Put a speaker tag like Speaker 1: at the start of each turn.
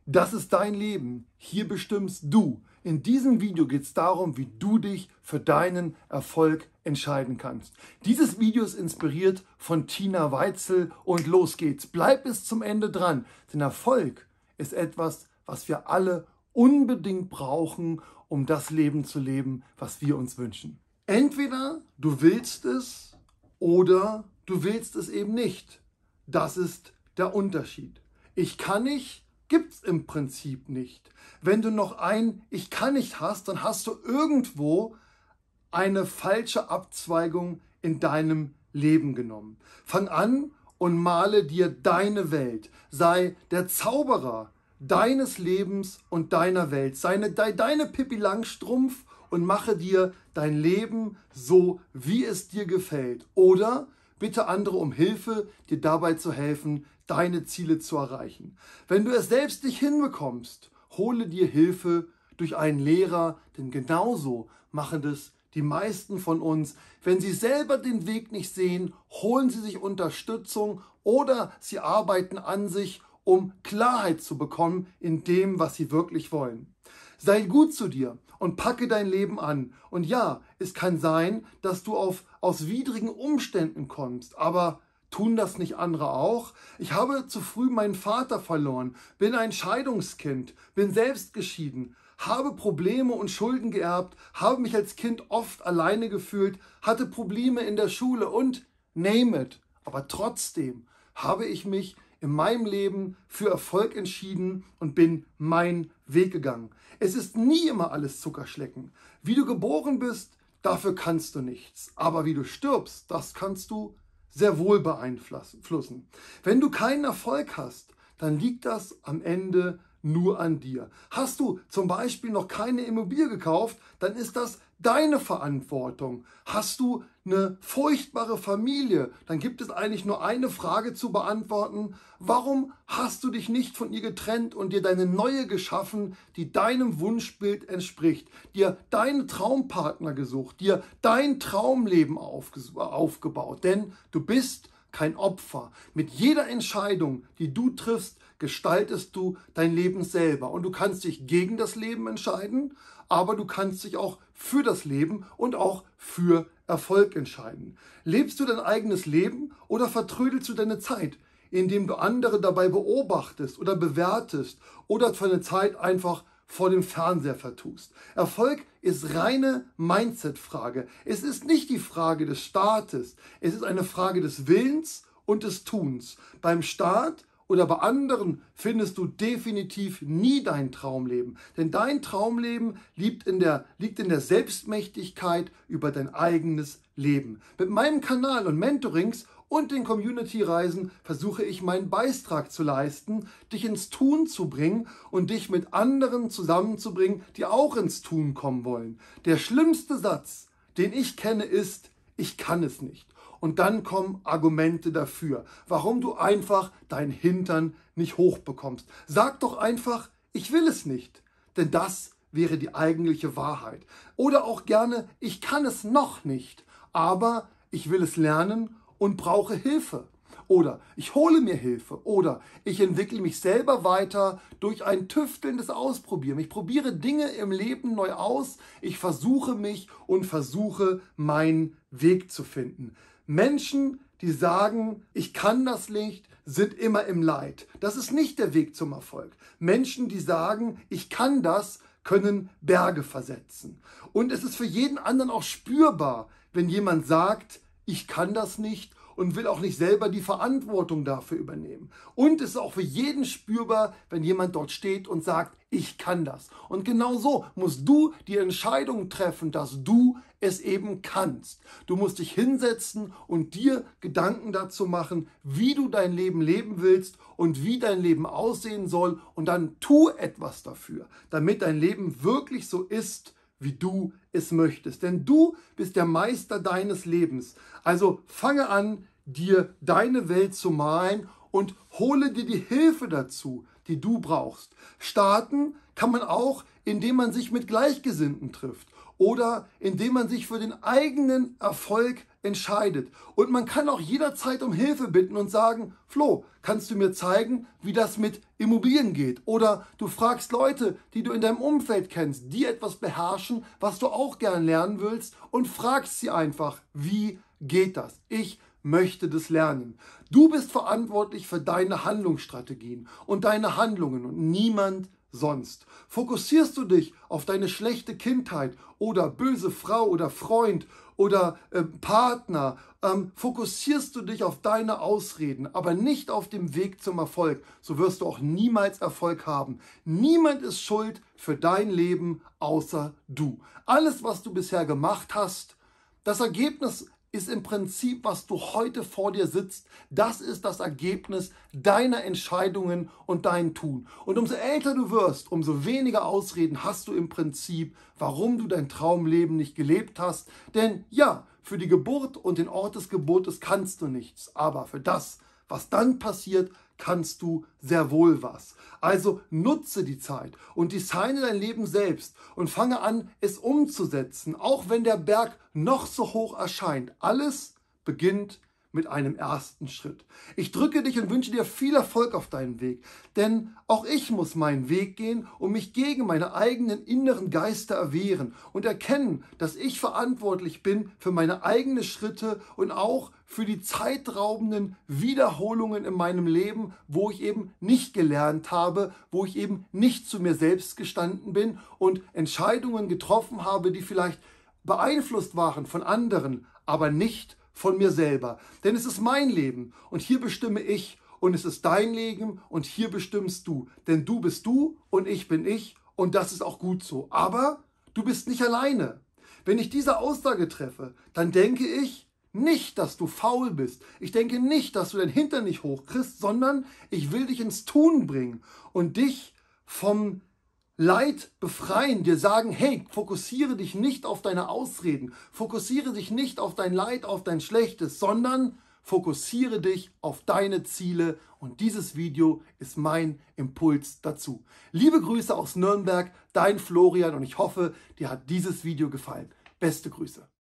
Speaker 1: Das ist dein Leben. Hier bestimmst du. In diesem Video geht es darum, wie du dich für deinen Erfolg entscheiden kannst. Dieses Video ist inspiriert von Tina Weitzel und los geht's. Bleib bis zum Ende dran, denn Erfolg ist etwas, was wir alle unbedingt brauchen, um das Leben zu leben, was wir uns wünschen. Entweder du willst es oder du willst es eben nicht. Das ist der Unterschied. Ich kann nicht gibt es im Prinzip nicht. Wenn du noch ein Ich kann nicht hast, dann hast du irgendwo eine falsche Abzweigung in deinem Leben genommen. Fang an und male dir deine Welt. Sei der Zauberer deines Lebens und deiner Welt. Sei deine Pippi Langstrumpf und mache dir dein Leben so, wie es dir gefällt. Oder bitte andere um Hilfe, dir dabei zu helfen, deine Ziele zu erreichen. Wenn du es selbst nicht hinbekommst, hole dir Hilfe durch einen Lehrer, denn genauso machen das die meisten von uns. Wenn sie selber den Weg nicht sehen, holen sie sich Unterstützung oder sie arbeiten an sich, um Klarheit zu bekommen in dem, was sie wirklich wollen. Sei gut zu dir und packe dein Leben an. Und ja, es kann sein, dass du aus widrigen Umständen kommst, aber tun das nicht andere auch? Ich habe zu früh meinen Vater verloren, bin ein Scheidungskind, bin selbst geschieden, habe Probleme und Schulden geerbt, habe mich als Kind oft alleine gefühlt, hatte Probleme in der Schule und name it. Aber trotzdem habe ich mich in meinem Leben für Erfolg entschieden und bin meinen Weg gegangen. Es ist nie immer alles Zuckerschlecken. Wie du geboren bist, dafür kannst du nichts. Aber wie du stirbst, das kannst du sehr wohl beeinflussen. Wenn du keinen Erfolg hast, dann liegt das am Ende nur an dir. Hast du zum Beispiel noch keine Immobilie gekauft, dann ist das deine Verantwortung. Hast du eine furchtbare Familie, dann gibt es eigentlich nur eine Frage zu beantworten. Warum hast du dich nicht von ihr getrennt und dir deine neue geschaffen, die deinem Wunschbild entspricht, dir deinen Traumpartner gesucht, dir dein Traumleben aufgebaut? Denn du bist kein Opfer. Mit jeder Entscheidung, die du triffst, gestaltest du dein Leben selber. Und du kannst dich gegen das Leben entscheiden, aber du kannst dich auch für das Leben und auch für Erfolg entscheiden. Lebst du dein eigenes Leben oder vertrödelst du deine Zeit, indem du andere dabei beobachtest oder bewertest oder für eine Zeit einfach vor dem Fernseher vertust? Erfolg ist reine Mindset-Frage. Es ist nicht die Frage des Startes. Es ist eine Frage des Willens und des Tuns. Beim Start oder bei anderen findest du definitiv nie dein Traumleben. Denn dein Traumleben liegt in der Selbstmächtigkeit über dein eigenes Leben. Mit meinem Kanal und Mentorings und den Community-Reisen versuche ich meinen Beitrag zu leisten, dich ins Tun zu bringen und dich mit anderen zusammenzubringen, die auch ins Tun kommen wollen. Der schlimmste Satz, den ich kenne, ist: Ich kann es nicht. Und dann kommen Argumente dafür, warum du einfach deinen Hintern nicht hochbekommst. Sag doch einfach: Ich will es nicht. Denn das wäre die eigentliche Wahrheit. Oder auch gerne: Ich kann es noch nicht, aber ich will es lernen und brauche Hilfe. Oder ich hole mir Hilfe. Oder ich entwickle mich selber weiter durch ein tüftelndes Ausprobieren. Ich probiere Dinge im Leben neu aus. Ich versuche mich und versuche meinen Weg zu finden. Menschen, die sagen, ich kann das nicht, sind immer im Leid. Das ist nicht der Weg zum Erfolg. Menschen, die sagen, ich kann das, können Berge versetzen. Und es ist für jeden anderen auch spürbar, wenn jemand sagt, ich kann das nicht und will auch nicht selber die Verantwortung dafür übernehmen. Und es ist auch für jeden spürbar, wenn jemand dort steht und sagt, ich kann das. Und genau so musst du die Entscheidung treffen, dass du es eben kannst. Du musst dich hinsetzen und dir Gedanken dazu machen, wie du dein Leben leben willst und wie dein Leben aussehen soll. Und dann tu etwas dafür, damit dein Leben wirklich so ist, wie du es möchtest. Denn du bist der Meister deines Lebens. Also fange an, dir deine Welt zu malen und hole dir die Hilfe dazu, die du brauchst. Starten kann man auch, indem man sich mit Gleichgesinnten trifft oder indem man sich für den eigenen Erfolg entscheidet. Und man kann auch jederzeit um Hilfe bitten und sagen, Flo, kannst du mir zeigen, wie das mit Immobilien geht? Oder du fragst Leute, die du in deinem Umfeld kennst, die etwas beherrschen, was du auch gern lernen willst, und fragst sie einfach, wie geht das? Ich möchte das lernen. Du bist verantwortlich für deine Handlungsstrategien und deine Handlungen und niemand sonst. Fokussierst du dich auf deine schlechte Kindheit oder böse Frau oder Freund oder Partner, fokussierst du dich auf deine Ausreden, aber nicht auf dem Weg zum Erfolg, so wirst du auch niemals Erfolg haben. Niemand ist schuld für dein Leben außer du. Alles, was du bisher gemacht hast, das Ergebnis ist im Prinzip, was du heute vor dir sitzt, das ist das Ergebnis deiner Entscheidungen und dein Tun. Und umso älter du wirst, umso weniger Ausreden hast du im Prinzip, warum du dein Traumleben nicht gelebt hast. Denn ja, für die Geburt und den Ort des Geburtes kannst du nichts, aber für das, was dann passiert, kannst du sehr wohl was. Also nutze die Zeit und designe dein Leben selbst und fange an, es umzusetzen, auch wenn der Berg noch so hoch erscheint. Alles beginnt mit einem ersten Schritt. Ich drücke dich und wünsche dir viel Erfolg auf deinem Weg, denn auch ich muss meinen Weg gehen und mich gegen meine eigenen inneren Geister erwehren und erkennen, dass ich verantwortlich bin für meine eigenen Schritte und auch für die zeitraubenden Wiederholungen in meinem Leben, wo ich eben nicht gelernt habe, wo ich eben nicht zu mir selbst gestanden bin und Entscheidungen getroffen habe, die vielleicht beeinflusst waren von anderen, aber nicht von mir selber. Denn es ist mein Leben und hier bestimme ich und es ist dein Leben und hier bestimmst du. Denn du bist du und ich bin ich und das ist auch gut so. Aber du bist nicht alleine. Wenn ich diese Aussage treffe, dann denke ich nicht, dass du faul bist. Ich denke nicht, dass du dein Hintern nicht hochkriegst, sondern ich will dich ins Tun bringen und dich vom Leid befreien, dir sagen, hey, fokussiere dich nicht auf deine Ausreden, fokussiere dich nicht auf dein Leid, auf dein Schlechtes, sondern fokussiere dich auf deine Ziele und dieses Video ist mein Impuls dazu. Liebe Grüße aus Nürnberg, dein Florian und ich hoffe, dir hat dieses Video gefallen. Beste Grüße.